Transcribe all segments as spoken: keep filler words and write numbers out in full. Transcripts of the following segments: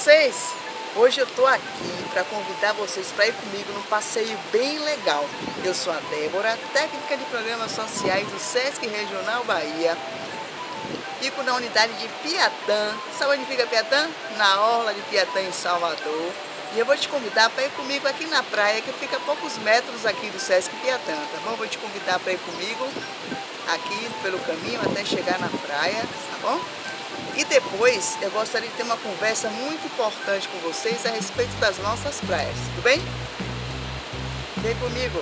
vocês? Hoje eu tô aqui para convidar vocês para ir comigo num passeio bem legal. Eu sou a Débora, técnica de programas sociais do Sesc Regional Bahia. Fico na unidade de Piatã. Sabe onde fica Piatã? Na orla de Piatã, em Salvador. E eu vou te convidar para ir comigo aqui na praia, que fica a poucos metros aqui do Sesc Piatã, tá bom? Vou te convidar para ir comigo aqui pelo caminho até chegar na praia, tá bom? E depois eu gostaria de ter uma conversa muito importante com vocês a respeito das nossas praias, tudo bem? Vem comigo!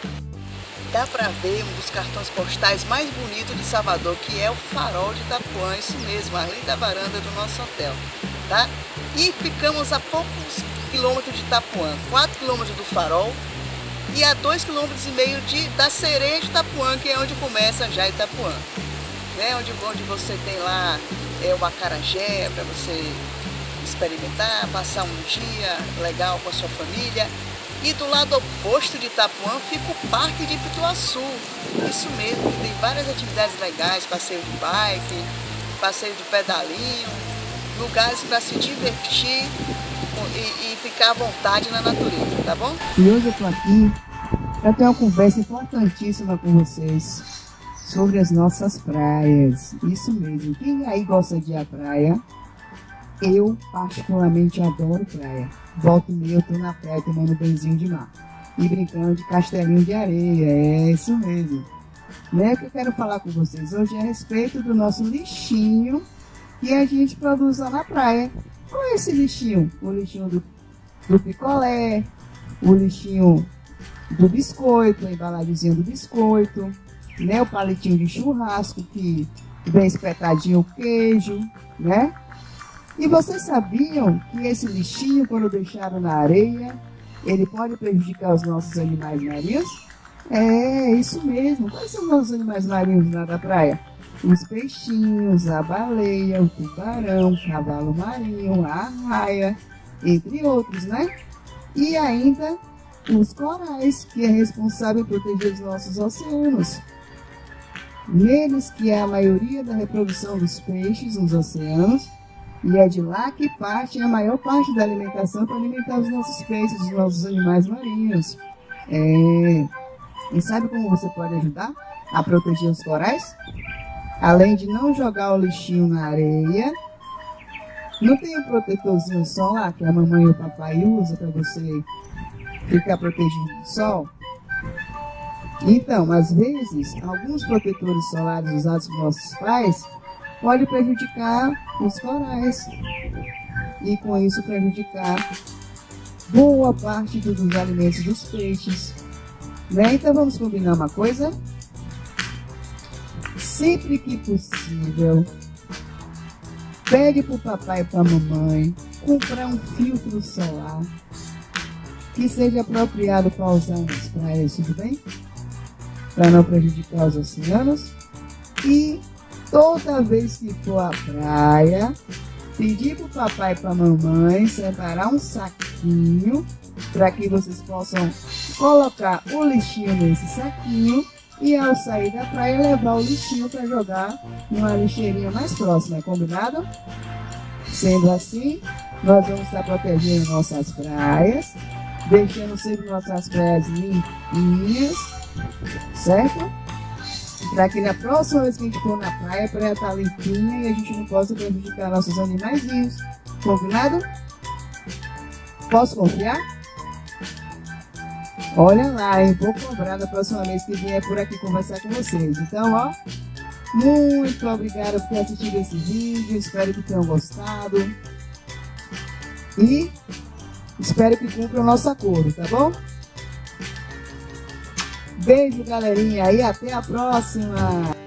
Dá para ver um dos cartões postais mais bonitos de Salvador, que é o Farol de Itapuã, isso mesmo, ali da varanda do nosso hotel, tá? E ficamos a poucos quilômetros de Itapuã, quatro quilômetros do Farol e a dois quilômetros e meio de, da Sereia de Itapuã, que é onde começa já Itapuã, né? Onde, onde você tem lá é, o acarajé para você experimentar, passar um dia legal com a sua família. E do lado oposto de Itapuã fica o Parque de Pituaçu, isso mesmo, que tem várias atividades legais, passeio de bike, passeio de pedalinho, lugares para se divertir e, e ficar à vontade na natureza, tá bom? E hoje eu tô aqui para ter uma conversa importantíssima com vocês sobre as nossas praias, isso mesmo. Quem aí gosta de ir à praia? Eu particularmente adoro praia. Volta e meia eu tô na praia tomando benzinho de mar e brincando de castelinho de areia, é isso mesmo. Né? O que eu quero falar com vocês hoje é a respeito do nosso lixinho que a gente produz lá na praia. Qual é esse lixinho? O lixinho do, do picolé, o lixinho do biscoito, a embalagemzinha do biscoito, né? O palitinho de churrasco que vem espetadinho o queijo, né? E vocês sabiam que esse lixinho, quando deixado na areia, ele pode prejudicar os nossos animais marinhos? É, isso mesmo. Quais são os nossos animais marinhos lá da praia? Os peixinhos, a baleia, o tubarão, o cavalo marinho, a arraia, entre outros, né? E ainda os corais, que é responsável por proteger os nossos oceanos. Neles que é a maioria da reprodução dos peixes nos oceanos. E é de lá que parte a maior parte da alimentação para alimentar os nossos peixes, os nossos animais marinhos. É... E sabe como você pode ajudar a proteger os corais? Além de não jogar o lixinho na areia, não tem um protetorzinho solar que a mamãe e o papai usam para você ficar protegido do sol? Então, às vezes, alguns protetores solares usados por nossos pais pode prejudicar os corais e com isso prejudicar boa parte dos alimentos dos peixes, né? Então vamos combinar uma coisa? Sempre que possível, pede para o papai e para a mamãe comprar um filtro solar que seja apropriado para usar nas praias, tudo bem? Para não prejudicar os oceanos. E toda vez que for à praia, pedir para o papai e para a mamãe separar um saquinho para que vocês possam colocar o lixinho nesse saquinho e ao sair da praia levar o lixinho para jogar numa lixeirinha mais próxima, é combinado? Sendo assim, nós vamos estar protegendo nossas praias, deixando sempre nossas praias limpinhas, certo? Para que na próxima vez que a gente for na praia, a praia tá limpinha e a gente não possa prejudicar nossos animaizinhos. Combinado? Posso confiar? Olha lá, hein? Vou cobrar da próxima vez que vier por aqui conversar com vocês. Então, ó, muito obrigada por ter assistido esse vídeo. Espero que tenham gostado. E espero que cumpra o nosso acordo, tá bom? Beijo, galerinha, e até a próxima!